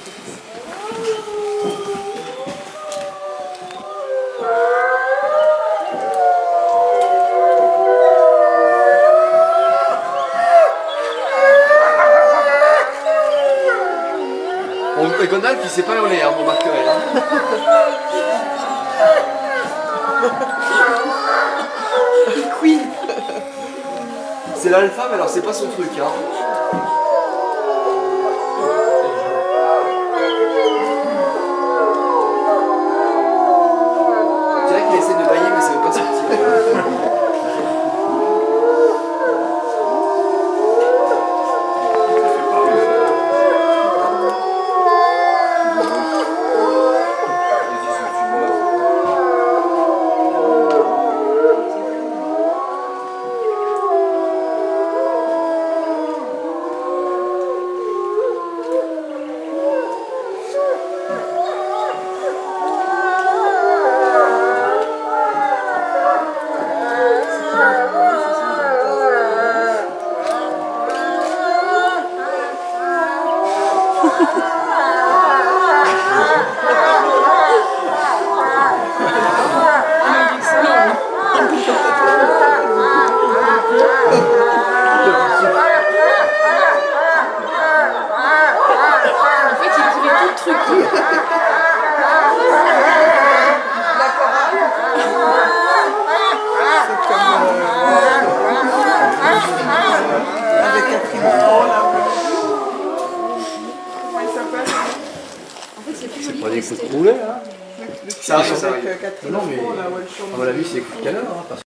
Bon, Gandalf il sait pas hurler, hein, mon marquerel. Hein. Queen. C'est l'alpha, mais alors c'est pas son truc. Hein. On dirait qu'il essaie de bailler, mais ça veut pas sortir. C'est pas des coups de roulet, hein. Ça arrive, ça arrive. Non, mais à mon avis, c'est des coups de canon. Hein,